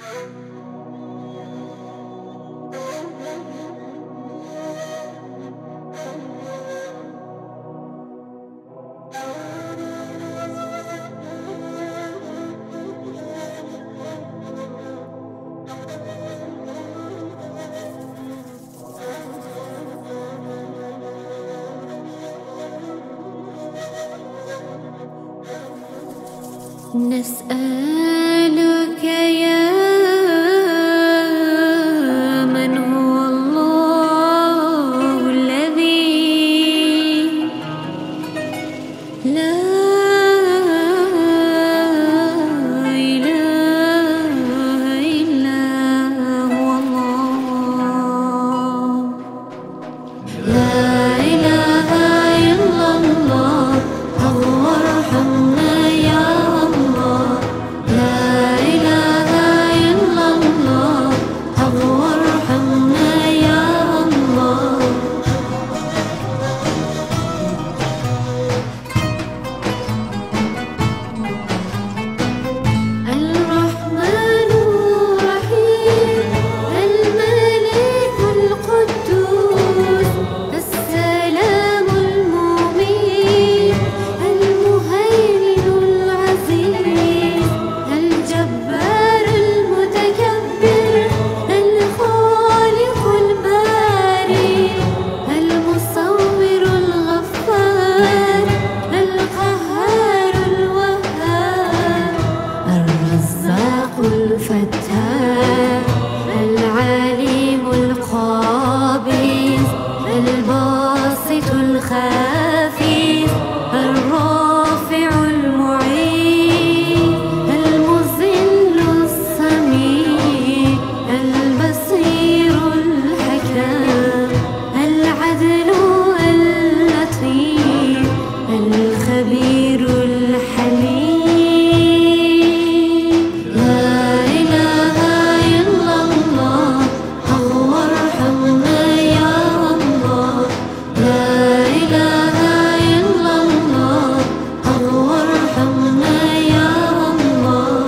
نسألك يا من هو الله الذي لا إله إلا هو الله، لا إله إلا الله، هو ارحمنا يا الله، لا إله إلا الله، هو ارحمنا يا الله. الرحمن الرحيم، الملك القدوس، السلام المؤمن، المهيمن العزيز، الجبار المتكبر، الخالق البارئ، المصور الغفار، القهار الوهاب، الرزاق الفتاح، العليم القابض، الباسط الخافض، الرافع المعين، المذل السميع، البصير الحكام، العدل اللطيف، الخبير الحليم. لا إله إلا الله، هو ارحمنا يا الله، لا إله إلا الله، هو ارحمنا يا الله.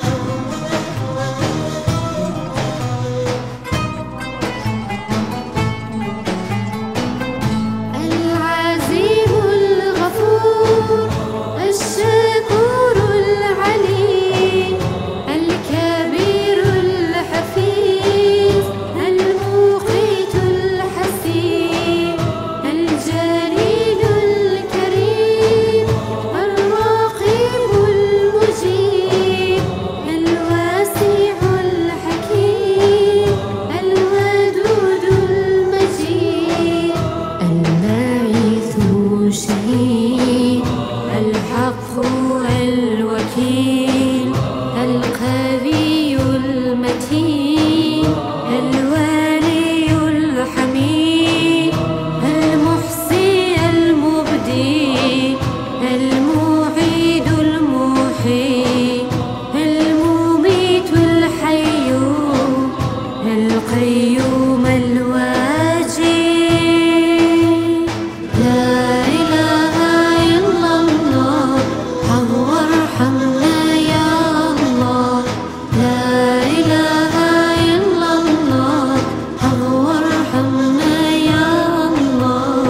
العزيز الغفور، الشكور العليم، الكبير الحفيظ، المقيت الحسيب، الجليل الكريم، الرقيب المجيب، الواسع الحكيم، الودود المجيد، الباعث الشهيد، الحق الوكيل، القوي المتين، الولي الحميد، المحصي المبدي، المعيد المحيي، المميت الحي، القيوم الواجد. لا إله إلا الله، هو ارحمنا يا الله، لا إله إلا الله، هو ارحمنا يا الله.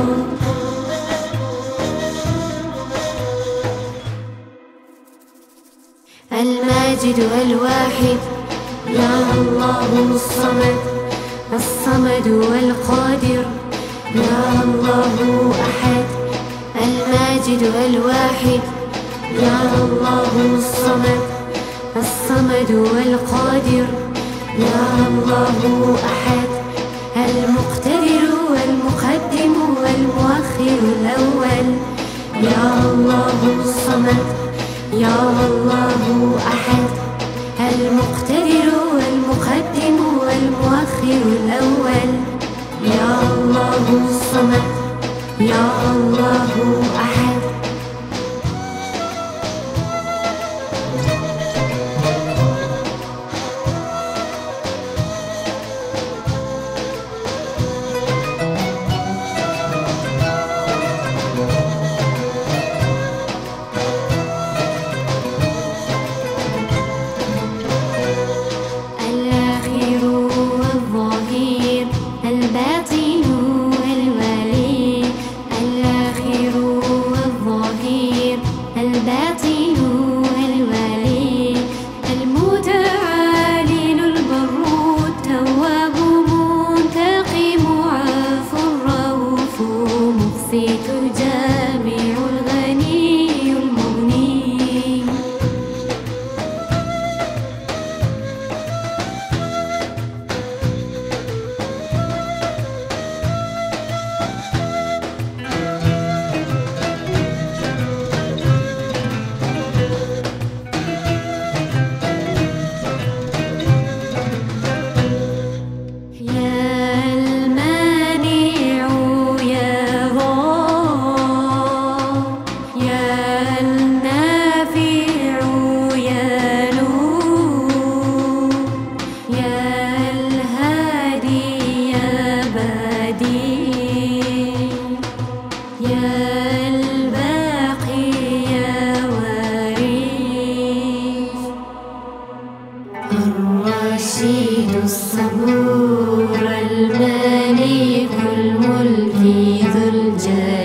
الماجد الواحد، يا الله الصمد، الصمد والقادر، يا الله أحد. الماجد الواحد، يا الله الصمد، الصمد والقادر، يا الله أحد. المقتدر والمقدم والمؤخر الأول، يا الله الصمد، يا الله أحد. المقتدر والمقدم والمؤخر الأول، يا الله الصمد، يا الله أحد. النافع يا نور، يا الهادي يا بديع، يا الباقي يا وريث. الرشيد الصبور الملك الملك ذو الجلال،